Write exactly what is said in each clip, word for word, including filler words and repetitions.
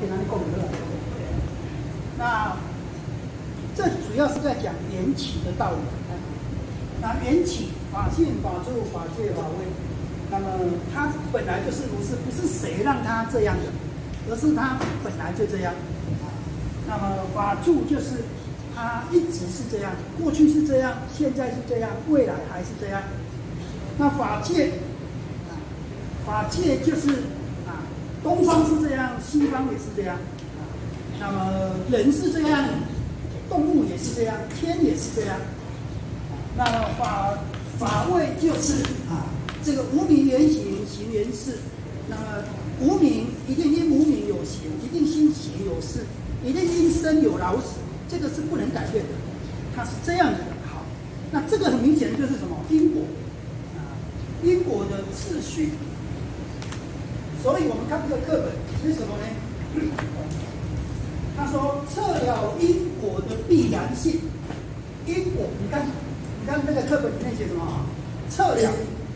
跟他共乐。那这主要是在讲缘起的道理。那缘起，法性、法住、法界、法位，那么它本来就是如是，不是谁让它这样的，而是它本来就这样。那么法住就是它一直是这样，过去是这样，现在是这样，未来还是这样。那法界，啊，法界就是啊，东方是这样，西方也是这样。啊，那么人是这样，动物也是这样，天也是这样。那么法法位就是啊，这个无名原形，形原事。那么无名一定因无名有形，一定因形有事，一定因生有老死，这个是不能改变的，它是这样子的。好，那这个很明显的就是什么因果啊，因果的次序。所以我们看这个课本是什么呢？他说测了因果的必然性，因果你看。你看那个课本里面写什么啊？测了，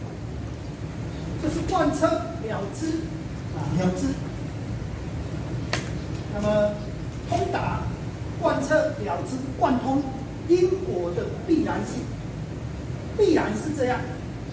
就是贯彻了知啊，了知。那么通达，贯彻了知，贯通因果的必然性，必然是这样。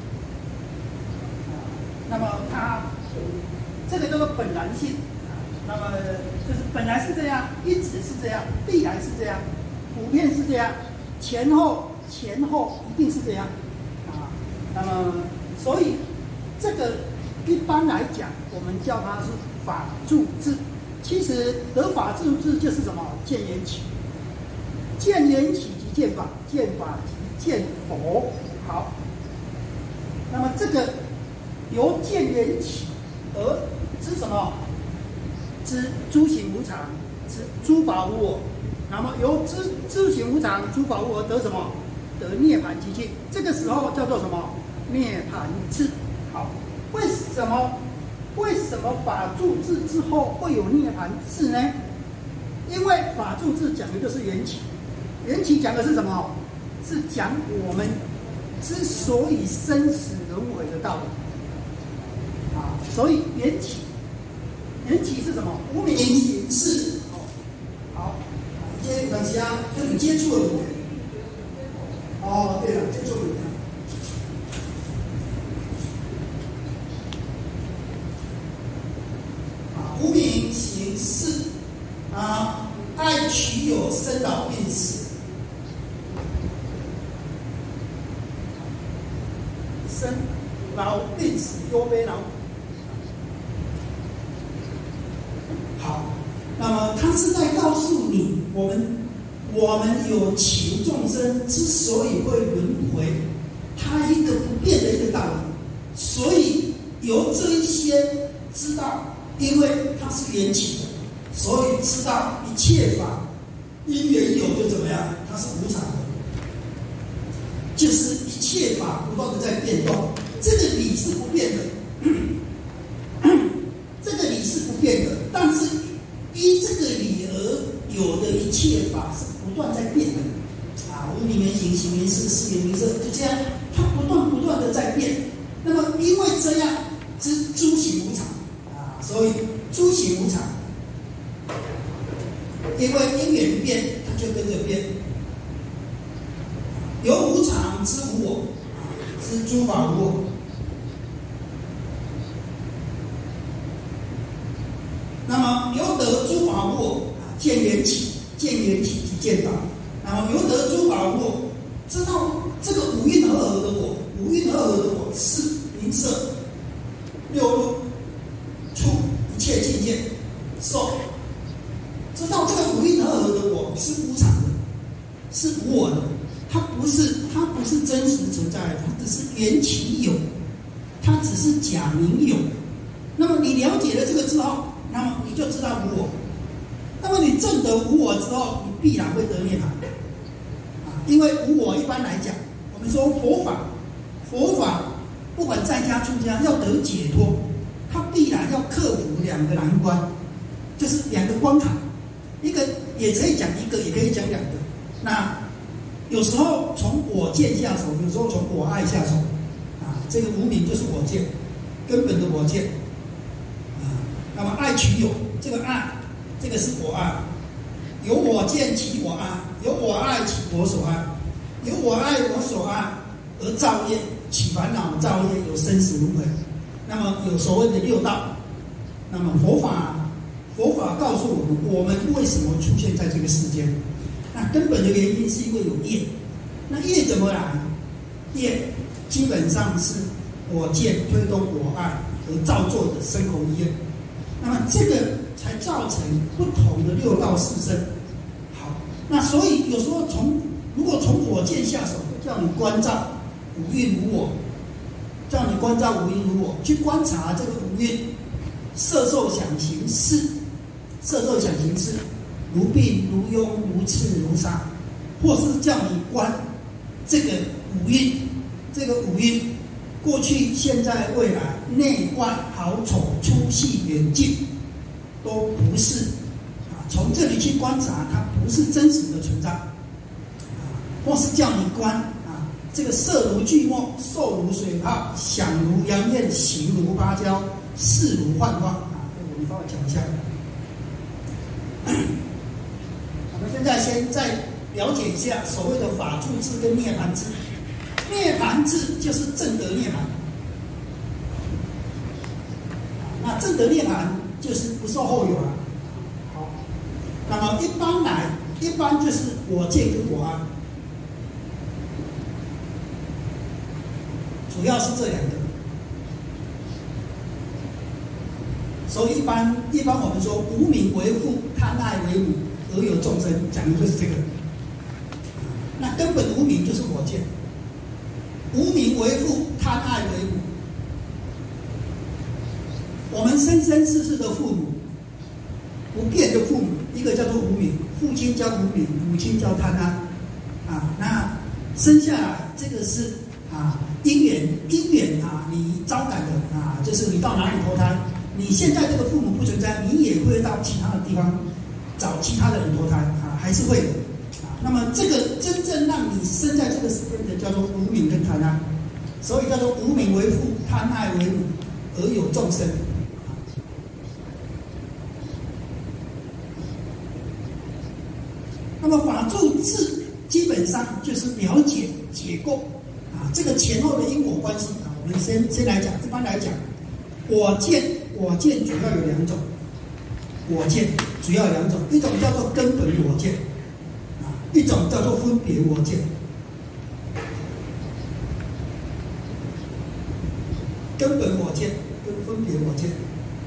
那么它这个叫做本然性啊，那么就是本来是这样，一直是这样，必然是这样，普遍是这样，前后。前后一定是这样啊，那么所以这个一般来讲，我们叫它是法住智。其实得法住智就是什么？见缘起，见缘起即见法，见法即见佛。好，那么这个由见缘起而知什么？知诸行无常，知诸法无我。那么由知诸行无常、诸法无我得什么？得涅槃寂静，这个时候叫做什么？涅槃智。好，为什么为什么法住智之后会有涅槃智呢？因为法住智讲的就是缘起，缘起讲的是什么？是讲我们之所以生死轮回的道理啊。所以缘起，缘起是什么？无名行事。好，今天大家跟你接触的我。哦，对了，接触不一样。啊，无名行事啊，爱取有，生老病死。生老病死，忧悲恼。好，那么他是在告诉你，我们。我们有情众生之所以会轮回，它一个不变的一个道理。所以由这一些知道，因为它是缘起的，所以知道一切法因缘有就怎么样，它是无常的，就是一切法不断的在变动，这个理是不变的，这个理是不变的，但是依这个理而有的一切法是不断在变的啊，无名缘行，行缘事，事缘名色，就这样，它不断不断的在变。那么因为这样，知诸行无常啊，所以诸行无常，因为因缘变，它就跟着变。由无常知无我，知诸法无我。那么由得诸法无我，见缘起，见缘起即见法。然后由得诸法无我，知道这个五蕴和合的我，五蕴和合的我是名色、六路、触一切境界、受。知道这个五蕴和合的我是无常的，是无我的，它不是它不是真实存在的，它只是缘起有，它只是假名有。那么你了解了这个之后，那么你就知道无我。那么你证得无我之后，你必然会得涅槃啊！因为无我一般来讲，我们说佛法，佛法不管在家出家，要得解脱，它必然要克服两个难关，就是两个关卡。一个也可以讲一个，也可以讲两个。那有时候从我见下手，有时候从我爱下手啊。这个无明就是我见，根本的我见啊。那么爱取有，这个爱这个是我爱，有我见其我爱，有我爱其我所爱，有我爱我所爱而造业，起烦恼造业，有生死轮回。那么有所谓的六道。那么佛法，佛法告诉我们，我们为什么出现在这个世间？那根本的原因是因为有业。那业怎么来？业基本上是我见推动我爱而造作的身口意业。那么这个才造成不同的六道四生。好，那所以有时候从如果从我见下手，叫你关照五蕴无我，叫你关照五蕴无我，去观察这个五蕴。色受想行识，色受想行识，如病如痈如刺如杀，或是叫你观这个五蕴，这个五蕴过去、现在、未来、内外、好丑、粗细、远近，都不是啊。从这里去观察，它不是真实的存在啊。或是叫你观啊，这个色如巨沫，受如水泡，想如阳焰，行如芭蕉。事如幻化啊，我们稍微讲一下。我们现在先再了解一下所谓的法住智跟涅槃智。涅槃智就是正得涅槃，那正得涅槃就是不受后有了。好，那么一般来，一般就是我见跟我爱，主要是这两个。所以一般一般我们说无名为父，贪爱为母，而有众生，讲的就是这个。那根本无名就是我见，无名为父，贪爱为母。我们生生世世的父母，不变的父母，一个叫做无名，父亲叫无名，母亲叫贪爱。啊，那生下来这个是啊因缘因缘啊，你招感的啊，就是你到哪里投胎。你现在这个父母不存在，你也会到其他的地方找其他的人投胎啊，还是会的啊。那么这个真正让你生在这个世间的叫做无明跟贪爱，所以叫做无明为父，贪爱为母，而有众生。那么法住智基本上就是了解解构啊，这个前后的因果关系啊。我们先先来讲，一般来讲，我见。我见主要有两种，我见主要有两种，一种叫做根本我见，啊，一种叫做分别我见。根本我见跟分别我见。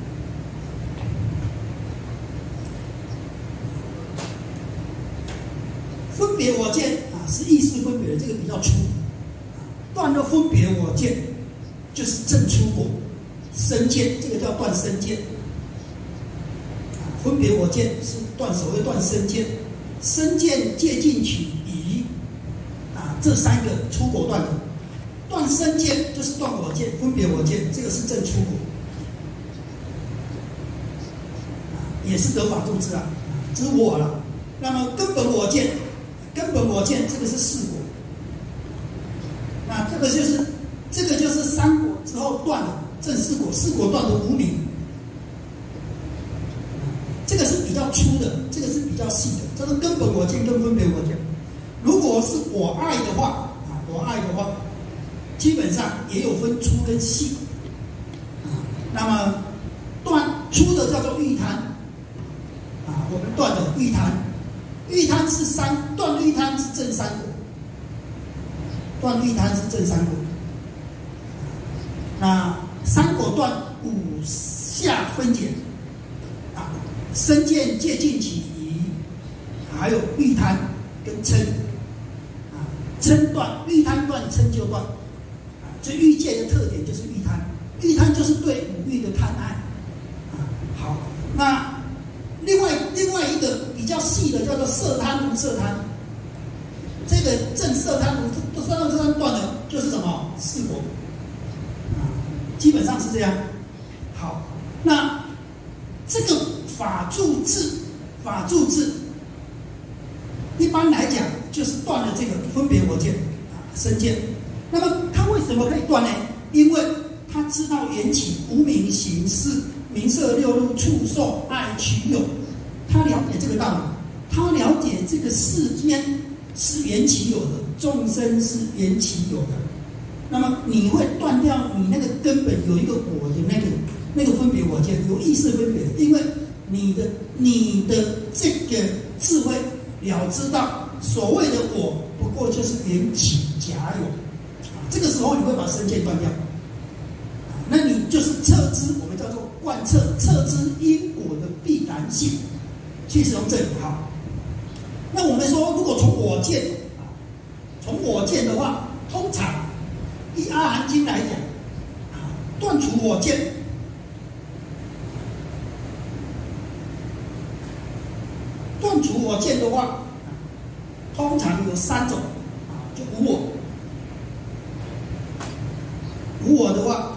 分别我见啊，是意识分别的，这个比较粗。断了分别我见，就是正出果。身见，这个叫断身见。啊，分别我见是断所谓断身见，身见戒禁取疑，啊，这三个出果断的。断身见就是断我见，分别我见，这个是正出果，啊，也是得法住智啊，这是我了。那么根本我见，根本我见这个是四果，那这个就是这个就是三果之后断了。正四果，四果断的无明，这个是比较粗的，这个是比较细的，这是根本我见跟分别我见。如果是我爱的话啊，我爱的话，基本上也有分粗跟细啊。那么断粗的叫做欲贪啊，我们断的欲贪，欲贪是三，断欲贪是正三果，断欲贪是正三果。那三果断五下分解啊，身见戒禁起疑，还有欲贪跟嗔啊，嗔断欲贪断，嗔就断啊。这欲界的特点就是欲贪，欲贪就是对五欲的贪爱啊。好，那另外另外一个比较细的叫做色贪无色贪，这个正色贪无色贪色贪断了就是什么四果。基本上是这样。好，那这个法住智，法住智，一般来讲就是断了这个分别我见啊，身见。那么它为什么可以断呢？因为他知道缘起无明行识名色六路触受爱取有他了解这个道理，他了解这个世间是缘起有的，众生是缘起有的。那么你会断掉你那个根本有一个我的那个那个分别我见，有意识分别的，因为你的你的这个智慧了知到所谓的我不过就是缘起假有，这个时候你会把身见断掉，那你就是测知，我们叫做贯彻测知因果的必然性，去使用这里哈。那我们说，如果从我见啊，从我见的话，通常以阿含经来讲啊，断除我见，断除我见的话，通常有三种啊，就无我。无我的话，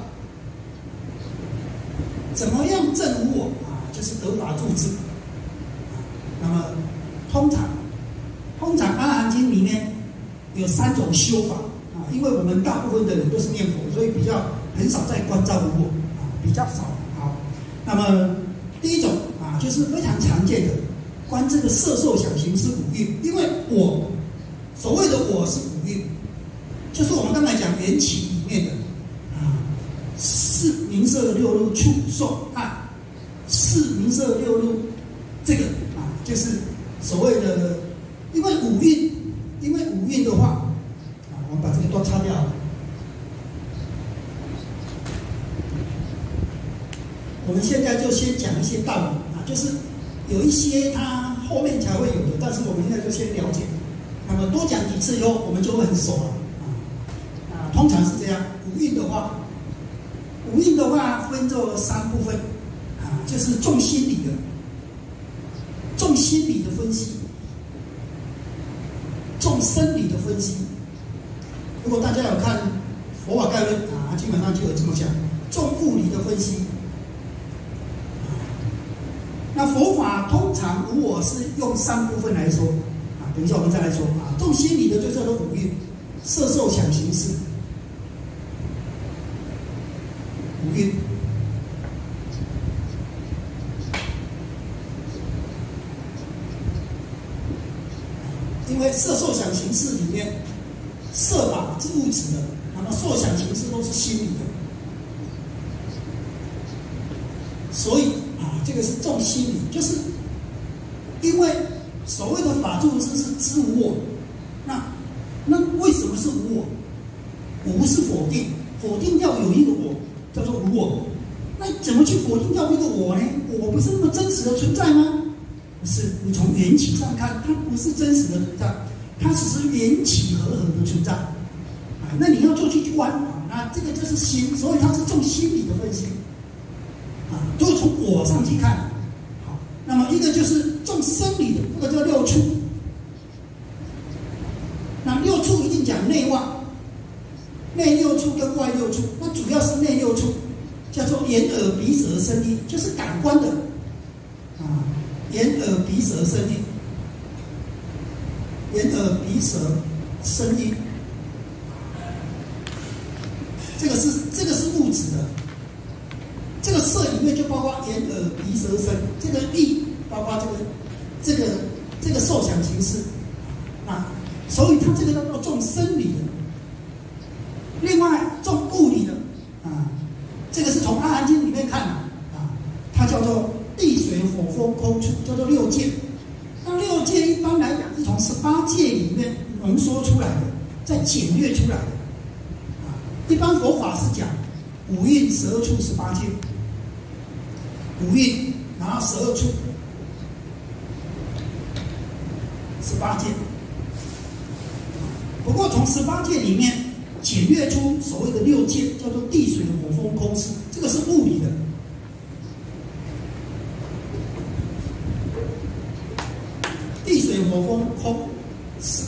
怎么样证无我啊？就是得法住智。那么通常，通常阿含经里面有三种修法啊，因为我们大部分的人都是念佛，所以比较很少在关照无我啊，比较少。好，那么第一种啊，就是非常常见的观这个色受想行识五蕴，因为我所谓的我是五蕴，就是我们刚才讲缘起里面的啊，四名色六入触受爱，四名色六入这个啊，就是所谓的，因为五蕴，因为五蕴的话啊，我们把这个都擦掉了。我们现在就先讲一些道理啊，就是有一些它后面才会有的，但是我们现在就先了解。那么多讲几次以后，我们就会很熟了啊啊，通常是这样。五蕴的话，五蕴的话分作三部分啊，就是重心理的，重心理的分析，重生理的分析。如果大家有看《佛法概论》啊，基本上就有这么讲，重物理的分析。那佛法通常无我是用三部分来说啊，等一下我们再来说啊。重心理的就叫做五蕴，色受想行识，五蕴。因为色受想行识里面，色法是物质的，那么受想行识都是心理的，所以。啊，这个是重心理，就是因为所谓的法住智是知无我，那那为什么是无我？无是否定，否定掉有一个我，叫做无我。那怎么去否定掉一个我呢？我不是那么真实的存在吗？不是，你从缘起上看，它不是真实的存在，它只是缘起和合的存在。啊，那你要做去观啊，那这个就是心，所以它是重心理的分析。啊，都是从我上去看，好，那么一个就是重生理的，这个叫六触。那六触一定讲内外，内六触跟外六触，那主要是内六触，叫做眼耳鼻舌身意，就是感官的啊，眼耳鼻舌身意，眼耳鼻舌身意，这个是这个是物质的。这个色里面就包括眼耳鼻舌身，这个意包括这个这个这个受想行识，啊，所以它这个叫做重生理的。另外重物理的啊，这个是从《阿含经》里面看的啊，它叫做地水火风空处，叫做六界。那六界一般来讲是从十八界里面浓缩出来的，再简略出来的啊。一般佛法是讲五蕴十二处十八界。五蕴，然后十二处，十八界。不过从十八界里面简略出所谓的六界，叫做地水火风空识，这个是物理的。地水火风空识。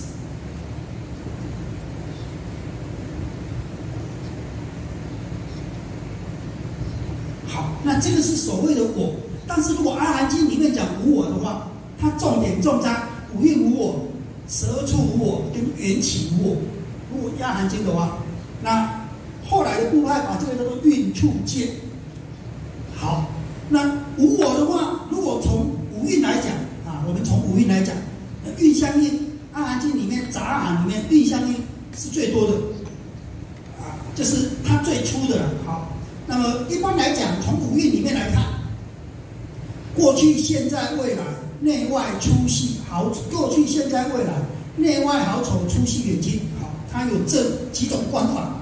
那这个是所谓的我，但是如果《阿含经》里面讲无我的话，它重点重在五蕴无我、十二处无我跟缘起无我。如果《阿含经》的话，那后来的部派把这个叫做蕴处界。好，那无我的话，如果从五蕴来讲， 五蕴来讲，蕴相应，《阿含经》里面杂含里面蕴相应是最多的，啊，就是它最粗的了。好，那么一般来讲，从五蕴里面来看，过去、现在、未来，内外粗细好，过去、现在、未来，内外好丑、粗细远近，好，它有这几种观法。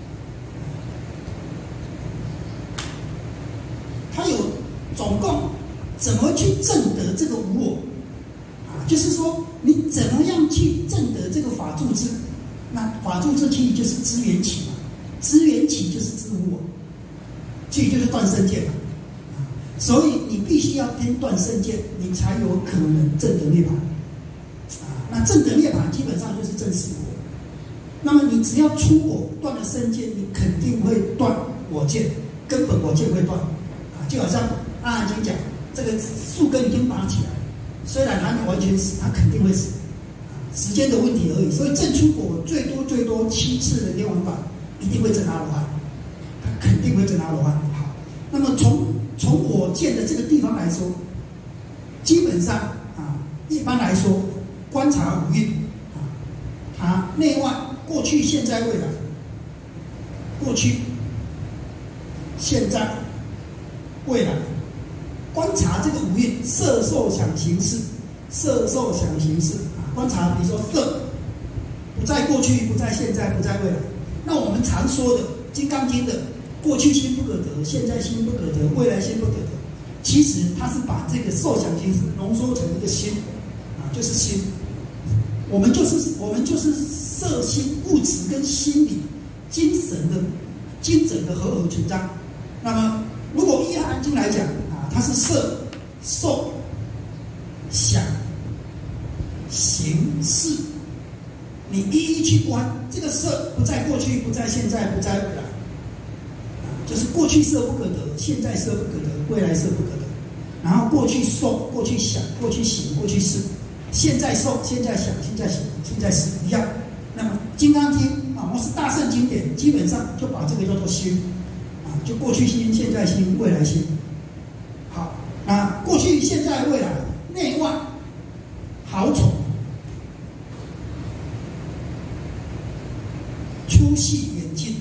它有总共怎么去证得这个无我啊？就是说你怎么样去证得这个法住智？那法住智其实就是知缘起嘛，知缘起就是知无我，其实就是断生见嘛。所以你必须要先断生见，你才有可能证得涅槃啊。那证得涅槃基本上就是证实我。那么你只要出我，断了生见，你肯定会断我见，根本我见会断。就好像《阿含经》讲，这个树根已经拔起来，虽然还没完全死，它肯定会死，时间的问题而已。所以证出果最多最多七次的涅槃法，一定会证阿罗汉，它肯定会证阿罗汉。好，那么从从我见的这个地方来说，基本上啊，一般来说，观察五蕴啊，它内外过去、现在、未来，过去、现在。未来观察这个五蕴色受想行识，色受想行识啊，观察比如说色不在过去，不在现在，不在未来。那我们常说的《金刚经》的过去心不可得，现在心不可得，未来心不可得，其实它是把这个受想行识浓缩成一个心啊，就是心。我们就是我们就是色心物质跟心理精神的精神的合而存章。那么如果依《阿含经》来讲啊，它是色、受、想、行、识，你一一去观，这个色不在过去，不在现在，不在未来，啊，就是过去色不可得，现在色不可得，未来色不可得。然后过去受、过去想、过去行、过去识，现在受、现在想、现在行、现在识一样。那么《金刚经》啊，或是大圣经典，基本上就把这个叫做心。就过去心、现在心、未来心。好，那过去、现在、未来，内外好丑、粗细远近，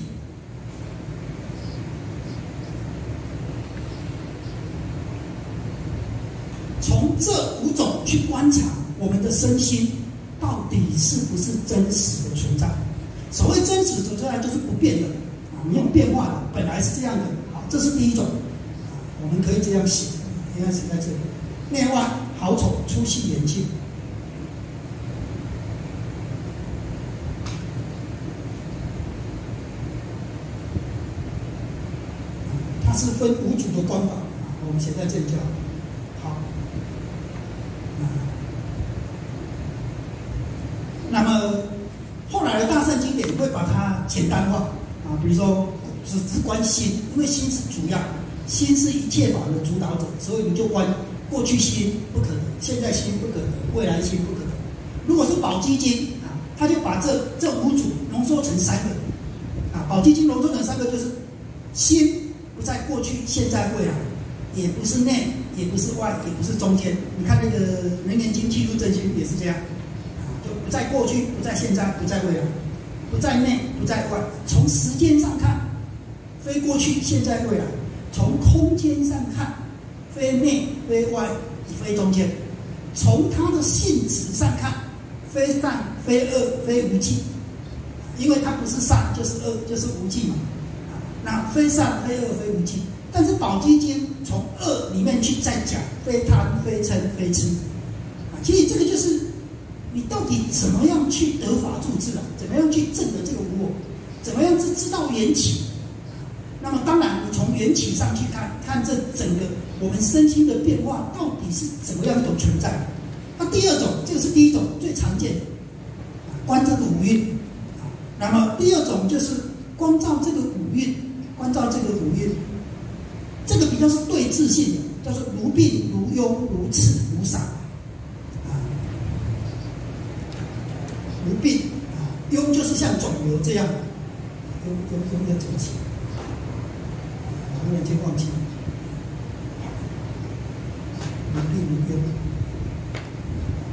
从这五种去观察我们的身心到底是不是真实的存在。所谓真实存在，就是不变的。没有变化的，本来是这样的。好，这是第一种，啊，我们可以这样写，应该写在这里。内外好丑、粗细远近，它是分五组的观法，我们写在这里就好。好，啊，那么后来的大圣经典会把它简单化。啊，比如说只只观心，因为心是主要，心是一切法的主导者，所以你就观过去心不可得，现在心不可得，未来心不可得。如果是宝积经啊，他就把这这五组浓缩成三个啊，宝积经浓缩成三个，就是心不在过去、现在、未来，也不是内，也不是外，也不是中间。你看那个《楞严经》契入正心也是这样啊，就不在过去，不在现在，不在未来。不在内，不在外。从时间上看，非过去、现在、未来；从空间上看，非内、非外，非中间；从它的性质上看，非善、非恶、非无记。因为它不是善，就是恶，就是无记嘛。啊，那非善、非恶、非无记。但是宝积经从恶里面去再讲，非贪、非嗔、非痴。啊，其实这个就是。你到底怎么样去得法住智啊？怎么样去证得这个无我？怎么样知知道缘起？那么当然，你从缘起上去看，看这整个我们身心的变化到底是怎么样一种存在？那第二种，这个是第一种最常见的，观这个五蕴。那么第二种就是观照这个五蕴，观照这个五蕴，这个比较是对治性的，叫做如病、如忧、如痴、如傻。如病啊，痈就是像肿瘤这样，痈痈痈要怎么写？我有点忘记了。如病如痈，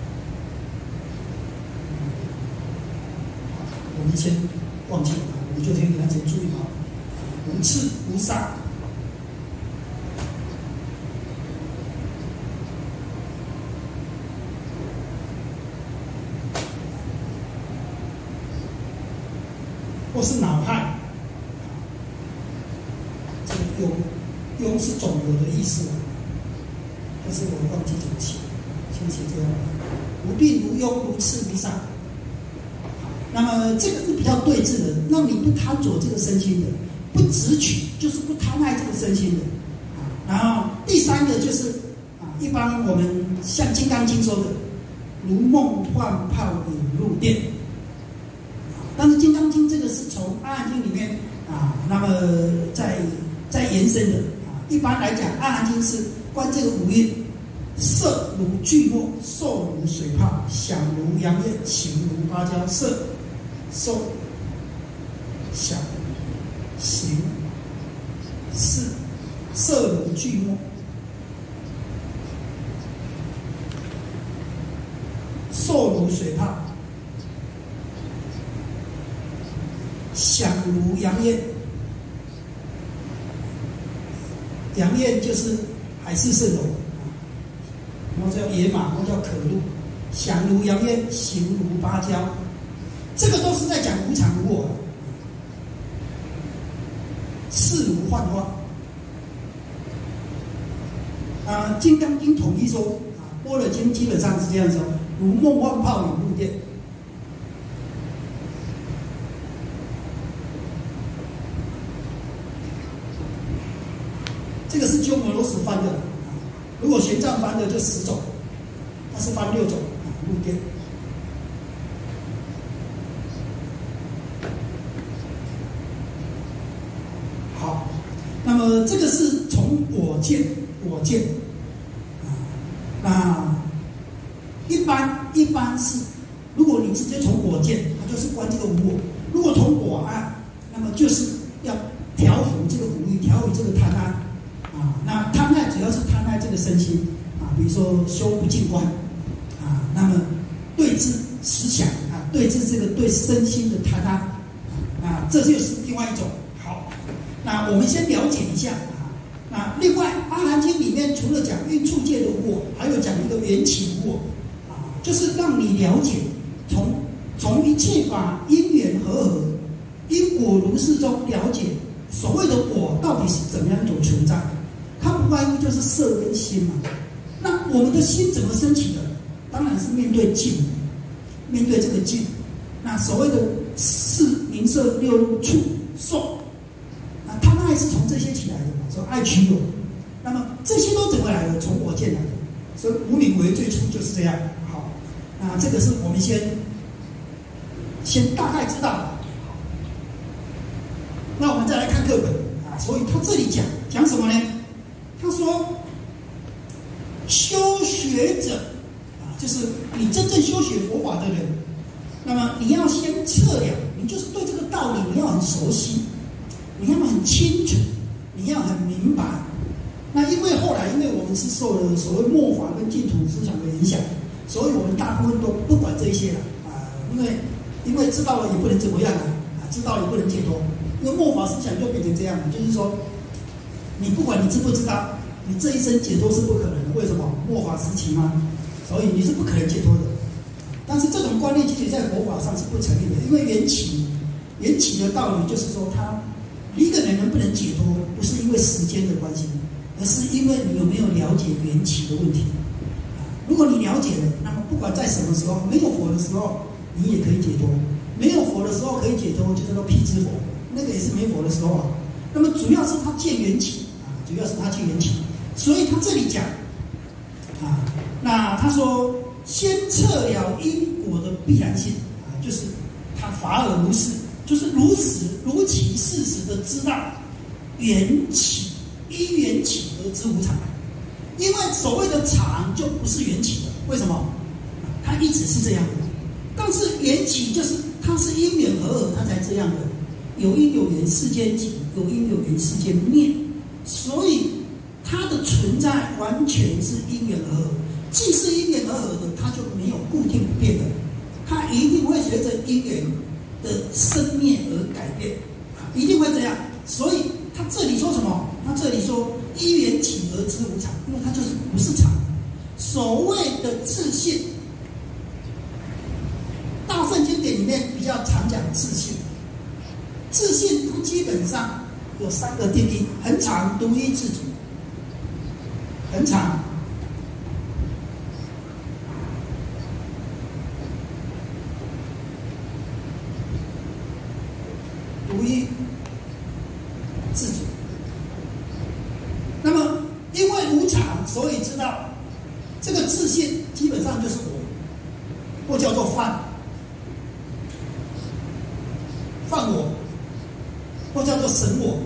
们先忘记了，我们就先给他先注意好，无刺无杀。或是恼害，这个忧忧是肿瘤的意思啊，但是我忘记怎么写，先写这样。无病无忧，无刺无伤。那么这个是比较对治的，让你不贪着这个身心的，不执取，就是不贪爱这个身心的。然后第三个就是啊，一般我们像《金刚经》说的，如梦幻泡影入电。但是《金刚经》这个是从《阿含经》里面啊，那么在在延伸的啊。一般来讲，《阿含经》是观这个五蕴。色如巨墨，受如水泡，想如阳焰，行如芭蕉。色、受、想、行、识，色如巨墨，受如水泡，想如阳焰。阳焰就是海市蜃楼。或叫野马，或叫可鹿，想如阳焰，行如芭蕉，这个都是在讲无常无我，事如幻化。啊，《金刚经》统一说，啊，《般若经》基本上是这样说，如梦幻泡影入电。这个是鸠摩罗什翻的。如果玄奘翻的就十种，他是翻六种啊，入电。好，那么这个是从我见，我见啊，那一般一般是，如果你直接从我见，它就是观这个无我；如果从我爱，那么就是要调伏这个五欲，调伏这个贪爱。啊，那贪爱主要是贪爱这个身心啊，比如说修不净观啊，那么对治思想啊，对治这个对身心的贪爱啊，这就是另外一种。好，那我们先了解一下啊。那另外，《阿含经》里面除了讲蕴处界的我，还有讲一个缘起无我啊，就是让你了解从从一切法因缘和合、因果如是中了解所谓的我到底是怎么样一种存在。它不外乎就是色跟心嘛。那我们的心怎么升起的？当然是面对境，面对这个境。那所谓的视、名色、六入、触、受，那贪爱是从这些起来的嘛？说爱取有。那么这些都怎么来的？从我见来的。所以无名为最初就是这样。好，那这个是我们先先大概知道的。那我们再来看课本啊，所以他这里讲讲什么呢？他说，修学者啊，就是你真正修学佛法的人，那么你要先测量，你就是对这个道理你要很熟悉，你要很清楚，你要很明白。那因为后来，因为我们是受了所谓末法跟净土思想的影响，所以我们大部分都不管这一些了啊，因为因为知道了也不能怎么样啊，知道了也不能解脱，因为末法思想就变成这样了，就是说。你不管你知不知道，你这一生解脱是不可能的。为什么？末法时期吗？所以你是不可能解脱的。但是这种观念其实在佛法上是不成立的，因为缘起，缘起的道理就是说，他一个人能不能解脱，不是因为时间的关系，而是因为你有没有了解缘起的问题。如果你了解了，那么不管在什么时候，没有佛的时候，你也可以解脱；没有佛的时候可以解脱，就叫做辟支佛，那个也是没佛的时候啊。那么主要是他见缘起。主要是他去缘起，所以他这里讲啊，那他说先测了因果的必然性啊，就是他法尔如是，就是如实如其事实的知道缘起，依缘起而知无常。因为所谓的常就不是缘起的，为什么？它一直是这样的，但是缘起就是它是因缘和合，它才这样的。有因有缘，世间起；有因有缘，世间灭。所以它的存在完全是因缘而合，既是因缘而合的，它就没有固定不变的，它一定会随着因缘的生灭而改变，啊，一定会这样。所以他这里说什么？他这里说一缘起而知无常，因为它就是不是常。所谓的自性，大圣经典里面比较常讲自性。自性它基本上有三个定义：很常、独一、自主。很常。独一自主。那么，因为无常，所以知道这个自性基本上就是我，或叫做犯，犯我，或叫做神我。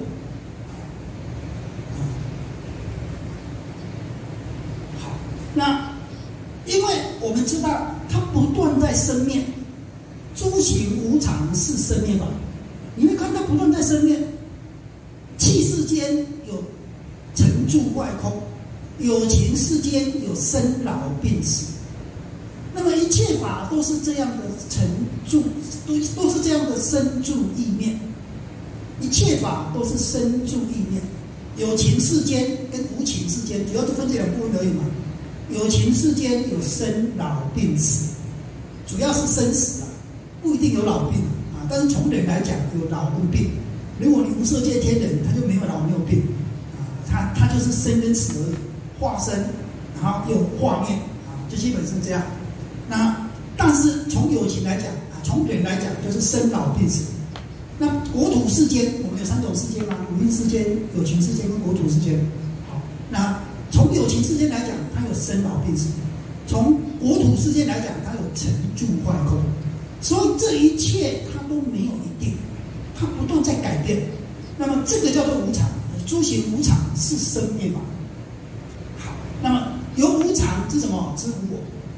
好，那因为我们知道它不断在生灭，诸行无常是生灭法。你会看到不断在生灭，气世间有成住坏空，有情世间有生老病死。那么一切法都是这样的成住，都都是这样的生住异灭。一切法都是生住异灭，有情世间跟无情世间，主要就分这两部分而已嘛。有情世间有生老病死，主要是生死啊，不一定有老病。但是从人来讲，有老跟病。如果你无色界天人，他就没有老没有病，啊，他他就是生跟死而已，化生，然后又化灭，啊，就基本是这样。那但是从有情来讲，啊，从人来讲就是生老病死。那国土世间，我们有三种世间嘛，五蕴世间、有情世间跟国土世间。好，那从有情世间来讲，它有生老病死；从国土世间来讲，它有成住坏空。所以这一切它都没有一定，它不断在改变。那么这个叫做无常，诸行无常是生灭法。好，那么由无常知什么？知无我。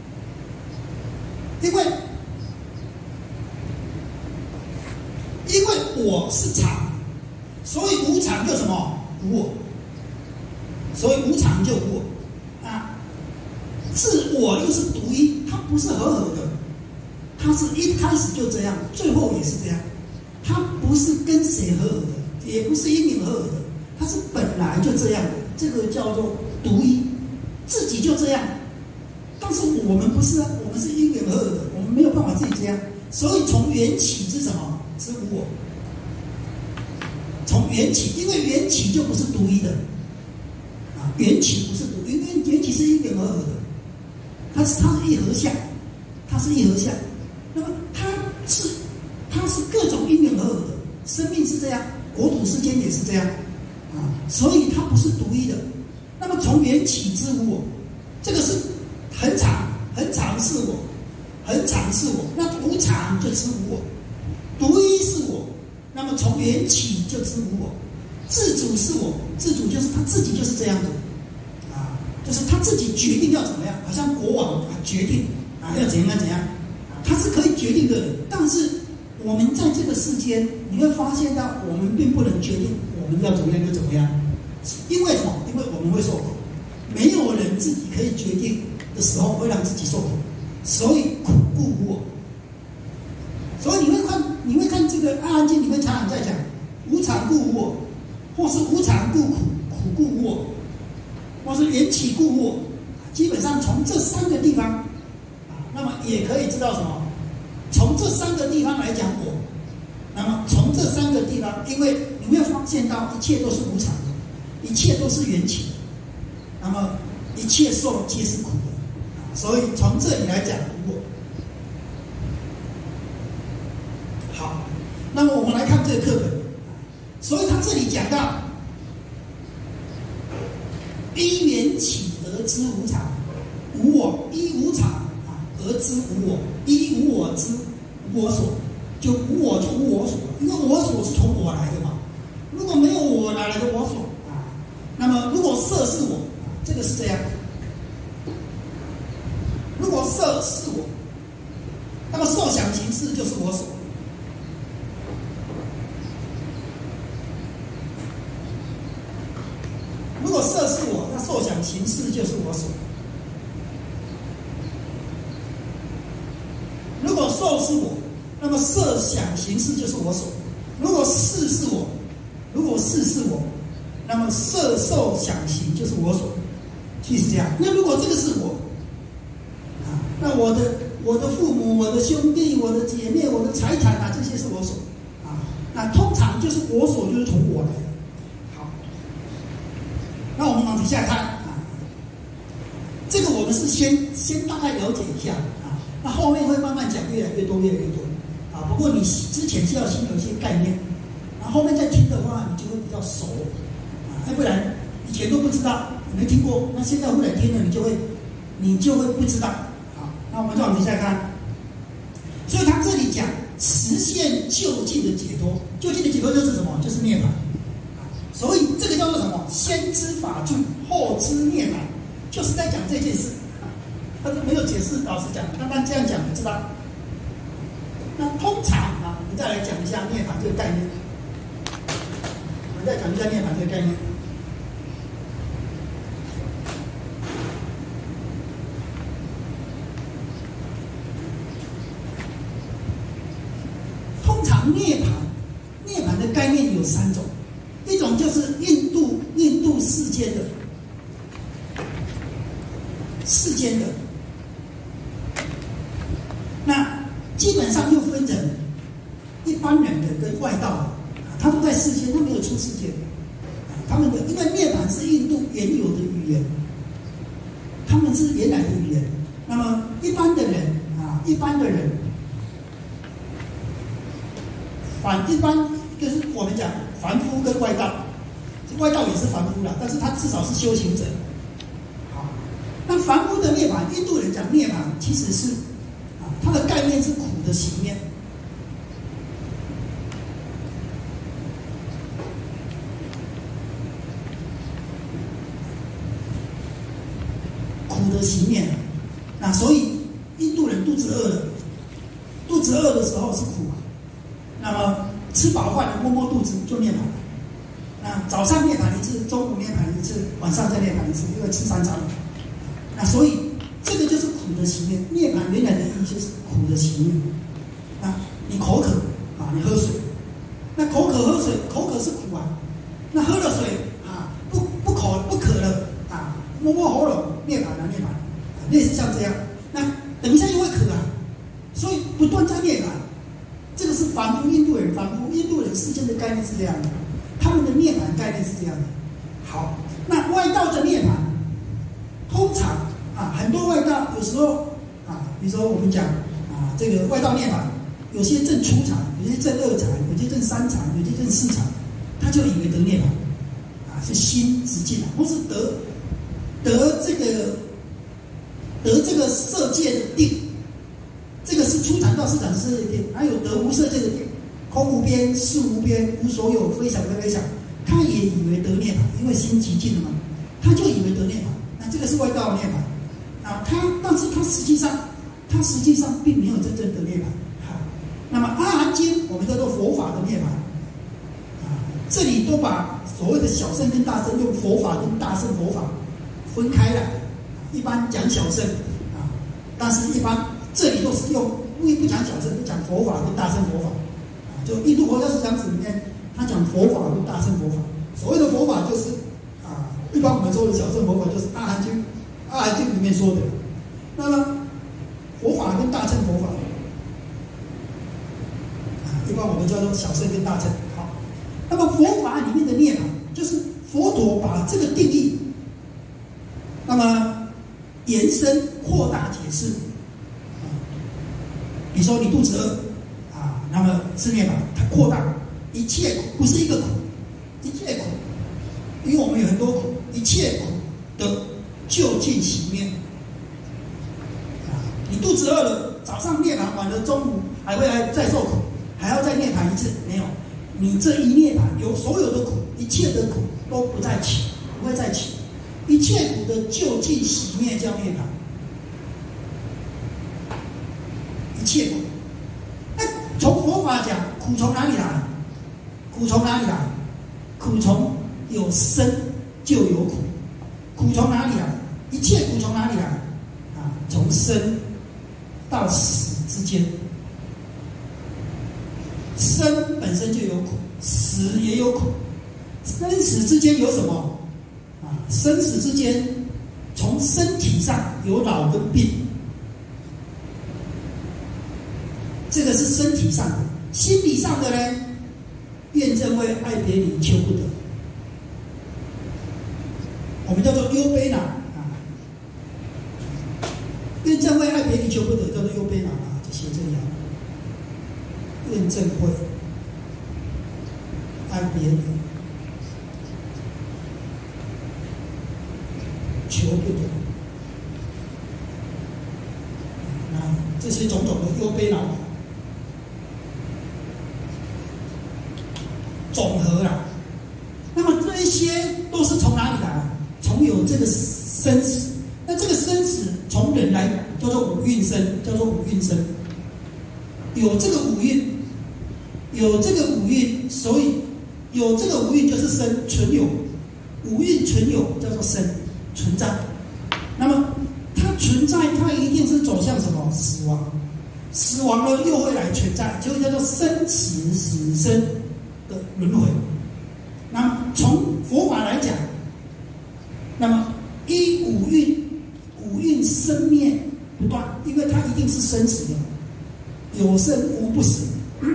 因为因为我是常，所以无常就什么？无我。所以无常就无我啊。自我又是独一，它不是合合的。它是一开始就这样，最后也是这样。它不是跟谁合的，也不是因缘合的，它是本来就这样的。这个叫做独一，自己就这样。但是我们不是啊，我们是因缘合的，我们没有办法自己这样。所以从缘起是什么？是无我。从缘起，因为缘起就不是独一的啊，缘起不是独一，因为缘起是因缘合的，它是它是一合相，它是一合相。那么它是它是各种因缘合合的，生命是这样，国土世间也是这样啊，所以它不是独一的。那么从缘起之无我，这个是很常，很常是我，很常是我。那无常就知无我，独一是我。那么从缘起就知无我，自主是我，自主就是他自己就是这样的啊，就是他自己决定要怎么样，好像国王啊决定啊要怎样怎样。他是可以决定的人，但是我们在这个世间，你会发现到我们并不能决定我们要怎么样就怎么样，因为什么？因为我们会受苦，没有人自己可以决定的时候会让自己受苦，所以苦故无我。所以你会看，你会看这个《阿含经》里面常常在讲无常故无我，或是无常故苦，苦故无我，或是缘起故无我。基本上从这三个地方。那么也可以知道什么？从这三个地方来讲我，那么从这三个地方，因为你会发现到一切都是无常的，一切都是缘起的，那么一切受皆是苦的，所以从这里来讲无我。好，那么我们来看这个课本，所以他这里讲到因缘起而知无常，无我，依无常而知无我，依无我知无我所，就无我就无我所，因为我所是从我来的嘛。如果没有我，哪来的我所啊？那么如果色是我，这个是这样。如果色是我，那么受想行识就是我所。如果色是我，那受想行识就是我所。如果受是我， 那么色想行识就是我所。如果事是我，如果事是我，那么色受想行就是我所。即是这样。那如果这个是我，啊，那我的我的父母、我的兄弟、我的姐妹、我的财产啊，这些是我所。啊，那通常就是我所就是从我来的。好，那我们往底下看啊，这个我们是先先大概了解一下啊，那后面会慢慢讲，越来越多，越来越多啊。不过你之前是要先有一些概念，然后后面再听的话，你就会比较熟啊，要不然以前都不知道。没听过，那现在忽然听了，你就会，你就会不知道。好，那我们再往底下看。所以他这里讲实现究竟的解脱，究竟的解脱就是什么？就是涅槃。所以这个叫做什么？先知法住，后知涅槃，就是在讲这件事。他是没有解释，老实讲，单单这样讲，你知道。那通常啊，我们再来讲一下涅槃这个概念。我们再讲一下涅槃这个概念。涅槃，涅槃的概念有三种，一种就是印度印度世间的世间的，那基本上又分成一般人的跟外道的，他都在世间，他没有出世间，他们的因为涅槃是印度原有的语言，他们是原来的语言，那么一般的人啊，一般的人。反一般就是我们讲凡夫跟外道，外道也是凡夫啦，但是他至少是修行者。好，那凡夫的涅槃，印度人讲涅槃其实是啊，它的概念是苦的行面。苦的行面，那所以印度人肚子饿了，肚子饿的时候是苦嘛。那么吃饱饭了，摸摸肚子就涅槃了。那早上涅槃一次，中午涅槃一次，晚上再涅槃一次，因为吃三餐了。那所以这个就是苦的行面。涅槃原来的意义就是苦的行面。那你口渴啊，你喝水，那口渴喝水，口渴是苦啊。那喝了水啊，不不口不渴了啊，摸摸喉咙，涅槃了，涅槃了，类似像这样。那等一下又会渴啊，所以不断在涅槃。这个是凡夫印度人，凡夫印度人世间的概念是这样的，他们的涅槃概念是这样的。好，那外道的涅槃，通常啊，很多外道有时候啊，比如说我们讲啊，这个外道涅槃，有些正初禅，有些正二禅，有些正三禅，有些正四禅，他就以为得涅槃，啊，是心直进来，或是得得这个得这个色界的定。这个是初禅到四禅是定，还有得无色界的定，空无边，事无边，无所有，非想非非想，他也以为得涅槃，因为心极尽了嘛，他就以为得涅槃。那这个是外道的涅槃啊，他但是他实际上，他实际上并没有真正得涅槃。好，那么阿含经我们叫做佛法的涅槃啊，这里都把所谓的小乘跟大乘用佛法跟大乘佛法分开来，一般讲小乘啊，但是一般。这里都是用，因为不讲小乘，不讲佛法跟大乘佛法，啊，就印度佛教思想史里面，他讲佛法跟大乘佛法。所谓的佛法就是啊，一般我们说的小乘佛法就是《阿含经》，《阿含经》里面说的。那么佛法跟大乘佛法，啊，一般我们叫做小乘跟大乘。好，那么佛法里面的涅槃，就是佛陀把这个定义，那么延伸、扩大解释。你说你肚子饿啊，那么是涅槃，它扩大一切苦，不是一个苦，一切苦，因为我们有很多苦，一切苦的究竟熄灭。啊，你肚子饿了，早上涅槃完了，中午还会来再受苦，还要再涅槃一次？没有，你这一涅槃，有所有的苦，一切的苦都不再起，不会再起，一切苦的究竟熄灭叫涅槃。一切苦，那从佛法讲，苦从哪里来？苦从哪里来？苦从有生就有苦，苦从哪里来？一切苦从哪里来？啊，从生到死之间。 生本身就有苦，死也有苦，生死之间有什么？啊，生死之间，从身体上有老跟病，这个是身体上的；心理上的呢，怨憎会、爱别离、求不得，我们叫做忧悲恼啊。怨憎会、爱别离、求不得，叫做忧悲恼啊，就写这样。怨憎会、爱别离、求不得，那这些种种的忧悲恼总和啦。那么这一些都是从哪里来？从有这个生死。那这个生死从人来叫做五蕴生，叫做五蕴生。有这个五蕴，有这个五蕴，所以有这个五蕴就是生存有，五蕴存有叫做生存在。那么它存在，它一定是走向什么？死亡。死亡了又会来存在，就叫做生死死生的轮回。那么从佛法来讲，那么依五蕴，五蕴生灭不断，因为它一定是生死的，有生无不死。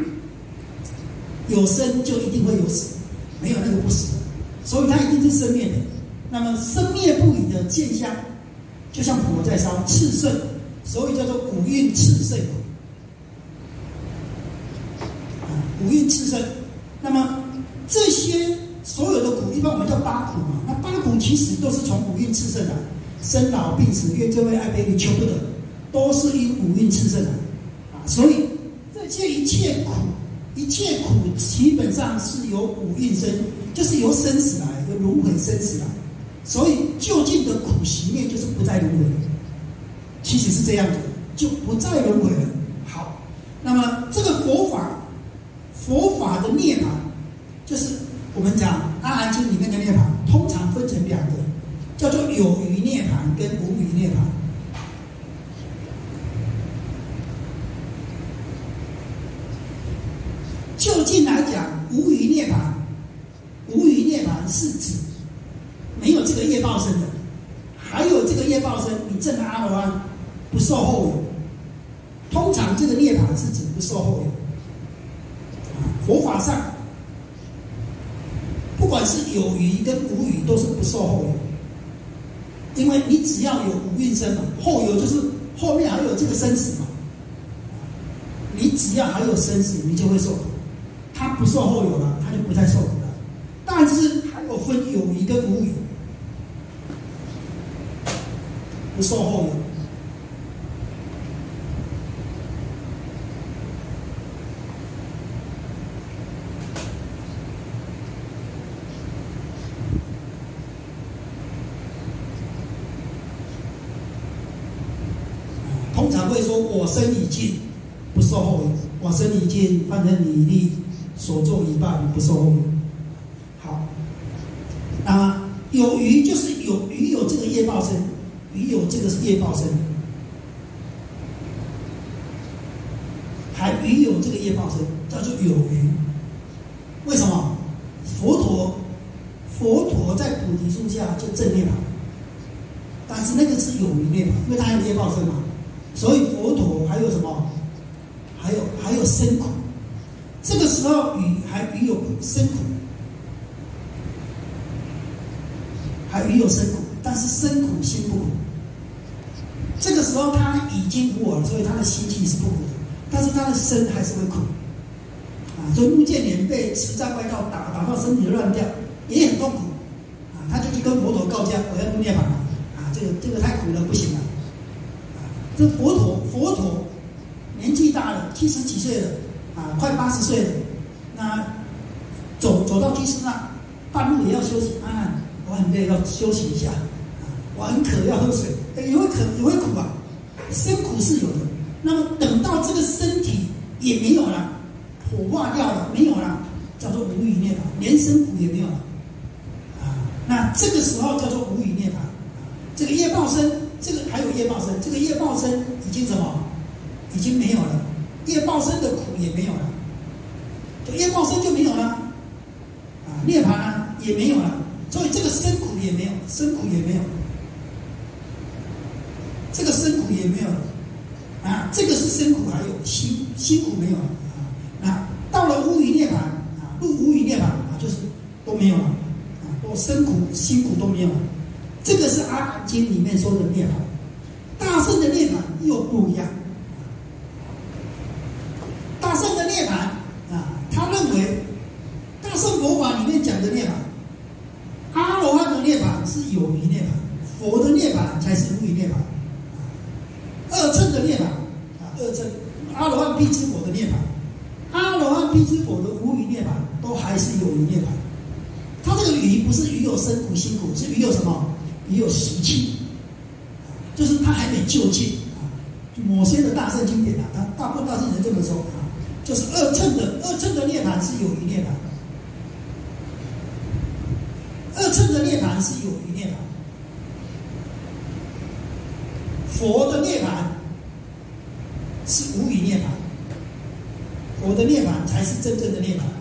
有生就一定会有死，没有那个不死的，所以它一定是生灭的。那么生灭不已的现象，就像火在烧，炽盛，所以叫做五蕴炽盛。啊，五蕴炽盛。那么这些所有的苦，一般我们叫八苦嘛。那八苦其实都是从五蕴炽盛来，生老病死、怨憎会、爱别离、求不得，都是因五蕴炽盛来。啊，所以这些一切苦。一切苦基本上是由五蕴生，就是由生死来，由轮回生死来。所以究竟的苦行灭就是不再轮回了，其实是这样子的，就不再轮回了。好，那么这个佛法，佛法的涅槃，就是我们讲《阿含经》里面的涅槃，通常分成两个，叫做有余涅槃跟无余涅槃。就近来讲，无余涅槃，无余涅槃是指没有这个业报身的，还有这个业报身，你证了阿罗汉不受后有。通常这个涅槃是指不受后有。佛法上，不管是有余跟无余，都是不受后有，因为你只要有五蕴生嘛，后有就是后面还有这个生死嘛，你只要还有生死，你就会受苦。他不受后有了，他就不再受苦了。但是还有分有余跟无余，不受后有。通常会说我生已尽，不受后有。我生已尽，反正你力所做一半，不受后有。好，那有余就是有余有这个业报身，余有这个业报身，还余有这个业报身，叫做有余。为什么？佛陀，佛陀在菩提树下就证涅槃，但是那个是有余涅槃，因为他有业报身嘛，所以佛陀还有什么？还有还有生苦，这个时候余还余有生苦，还余有生苦，但是生苦心不苦。这个时候他已经无我了，所以他的心气是不苦的，但是他的身还是会苦。啊，所以穆建连被持障外道打打到身体乱掉，也很痛苦。啊，他就去跟佛陀告假，我要入涅槃了。啊，这个这个太苦了，不行了。啊，这佛陀佛陀。年纪大了，七十几岁了，啊，快八十岁了，那走走到居士那，半路也要休息。啊，我很累，要休息一下。啊，我很渴，要喝水。也会渴，也会苦啊，生苦是有的。那么等到这个身体也没有了，火化掉了，没有了，叫做无余涅槃，连生苦也没有了。啊，那这个时候叫做无余涅槃。这个业报身，这个还有业报身，这个业报身已经什么？已经没有了，业报身的苦也没有了， 就业报身就没有了，啊，涅槃啊也没有了，所以这个生苦也没有，生苦也没有，这个生苦也没有了，啊，这个是生苦还有辛辛苦没有了啊，那到了无余涅槃啊，入无余涅槃啊，就是都没有了啊，都生苦辛苦都没有了，这个是《阿含经》里面说的涅槃，大圣的涅槃又不一样。大圣的涅槃啊，他认为大圣佛法里面讲的涅槃，阿罗汉的涅槃是有余涅槃，佛的涅槃才是无余涅槃。二乘的涅槃啊，二乘阿罗汉辟支佛的涅槃，阿罗汉辟支佛的无余涅槃都还是有余涅槃。他这个余不是余有生苦辛苦，是余有什么？余有习气，就是他还没就近啊。某些的大圣经典啊，他大部分大圣人这么说啊。就是二乘的二乘的涅槃是有余涅槃，二乘的涅槃是有余涅槃，佛的涅槃是无余涅槃，佛的涅槃才是真正的涅槃。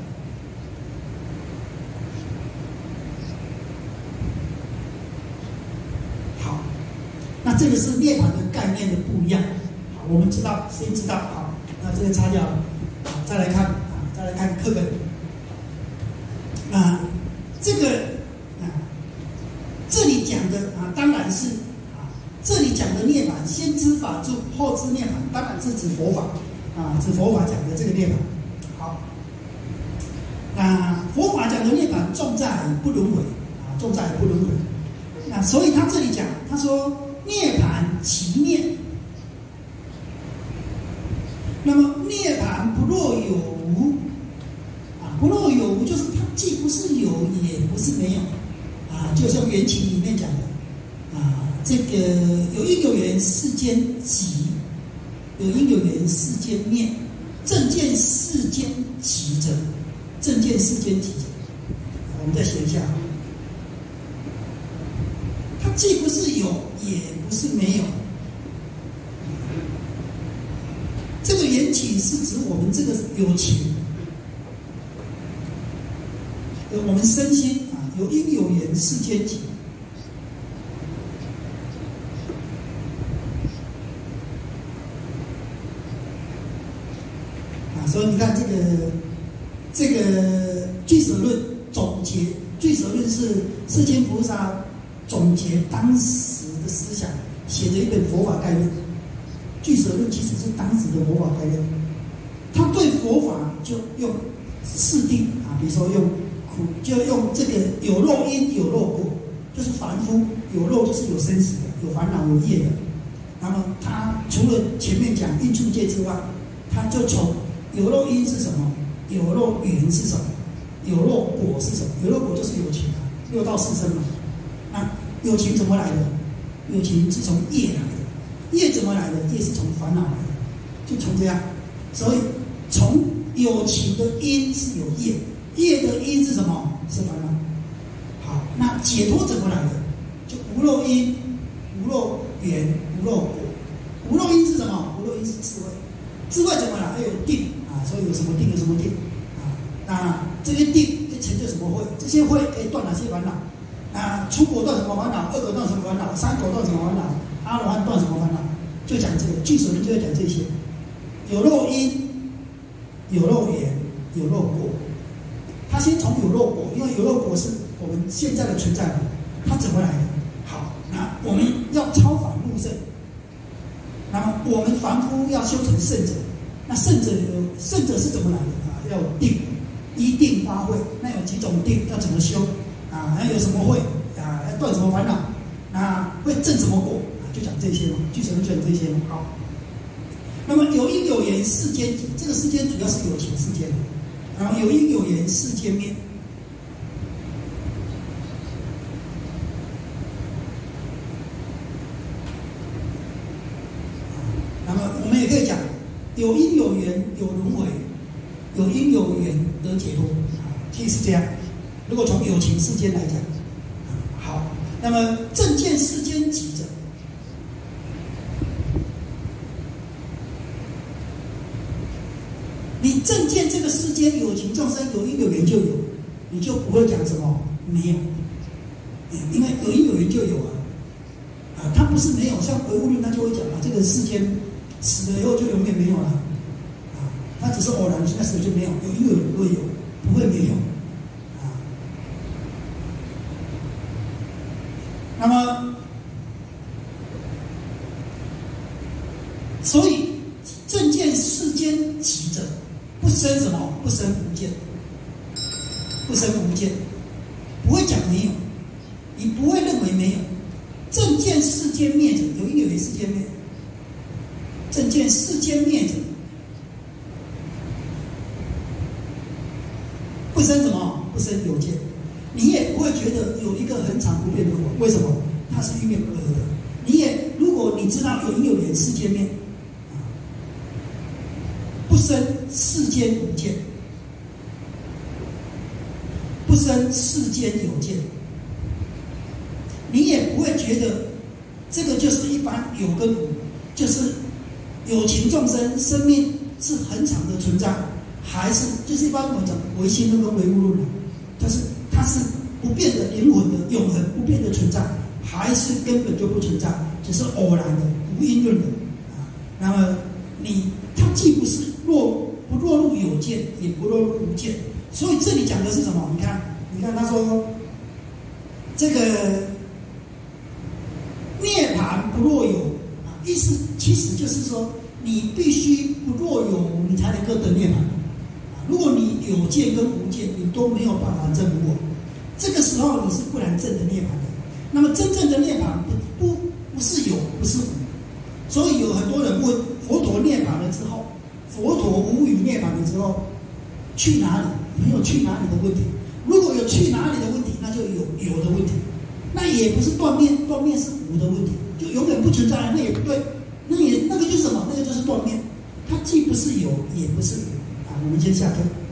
好，那这个是涅槃的概念的不一样。好，我们知道，先知道，好，那这个擦掉了。再来看啊，再来看课本啊，这个啊，这里讲的啊，当然是啊，这里讲的涅槃，先知法住，后知涅槃，当然是指佛法啊，指佛法讲的这个涅槃。好，那佛法讲的涅槃，重在不轮回啊，重在不轮回。那所以他这里讲，他说涅槃即灭。那么涅槃不若有无啊，不若有无就是它既不是有，也不是没有啊，就像缘起里面讲的啊，这个有因有缘世间即，有因有缘世间灭，正见世间即者，正见世间即者。我们再写一下，它既不是有，也不是没有。这个缘起是指我们这个有情，我们身心啊，有因有缘世间即。啊，所以你看这个这个俱舍论总结，俱舍论是世间菩萨总结当时的思想，写的一本佛法概论。俱舍论其实是当时的佛法概念，他对佛法就用四谛啊，比如说用苦，就用这个有漏因有漏果，就是凡夫有漏就是有生死的，有烦恼有业的。那么他除了前面讲因处界之外，他就从有漏因是什么，有漏缘是什么，有漏果是什么？有漏果就是有情啊，六道四生嘛。那有情怎么来的？有情是从业来的。业怎么来的？业是从烦恼来的，就从这样。所以从有情的因是有业，业的因是什么？是烦恼。好，那解脱怎么来的？就无漏因、无漏缘、无漏果。无漏因是什么？无漏因是智慧。智慧怎么来？还有定啊，所以有什么定有什么定啊？那这些定会成就什么慧？这些慧可以断哪些烦恼？啊，初果断什么烦恼？二果断什么烦恼？三果断什么烦恼？阿罗汉断什么烦恼？就讲这个，俱舍论就会讲这些，有漏因，有漏缘，有漏果。他先从有漏果，因为有漏果是我们现在的存在嘛，它怎么来的？好，那我们要超凡入圣，那么我们凡夫要修成圣者，那圣者有圣者是怎么来的啊？要有定，依定发慧，那有几种定？要怎么修啊？还有什么慧啊？要断什么烦恼？那会证什么果？就讲这些嘛，俱舍论就讲这些嘛。好，那么有因有缘世间即，这个世间主要是有情世间，然后有因有缘世间灭。那么我们也可以讲，有因有缘有轮回，有因有缘得解脱，其实是这样。如果从有情世间来讲，好，那么正见世间即者。 你正见这个世间有情众生有因有缘就有，你就不会讲什么没有，因为有因有缘就有啊。啊，它不是没有，像唯物论他就会讲啊，这个世间死了以后就永远没有了，啊，它只是偶然，那死了就没有，有因有缘不会有，不会没有，啊。那么，所以正见世间起者，不生什么？不生无见，不生无见，不会讲没有，你不会认为没有。正见世间灭者，有因有缘世间灭。正见世间灭者，不生什么？不生有见。你也不会觉得有一个恒常不变的我，为什么？它是因缘不合的。你也，如果你知道有因有缘世间灭，啊，不生世间无见，不生世间有见。你也不会觉得这个就是一般有跟无，就是有情众生生命是恒常的存在，还是就是一般我们讲唯心论跟唯物论的，就是它是不变的灵魂的永恒不变的存在，还是根本就不存在，只是偶然的无因论的啊。那么你它既不是落不落入有见，也不落入无见，所以这里讲的是什么？你看，你看他说这个。涅槃不若有啊，意思其实就是说，你必须不若有，你才能够得涅槃啊。如果你有见跟无见，你都没有办法证无我，这个时候你是不能证的涅槃的。那么真正的涅槃不不不是有，不是无。所以有很多人问佛陀涅槃了之后，佛陀无语涅槃了之后，去哪里？没有去哪里的问题。如果有去哪里的问题，那就有有的问题。那也不是断灭，断灭是无的问题，就永远不存在，那也不对，那也那个就是什么？那个就是断灭，它既不是有，也不是无啊。我们先下课。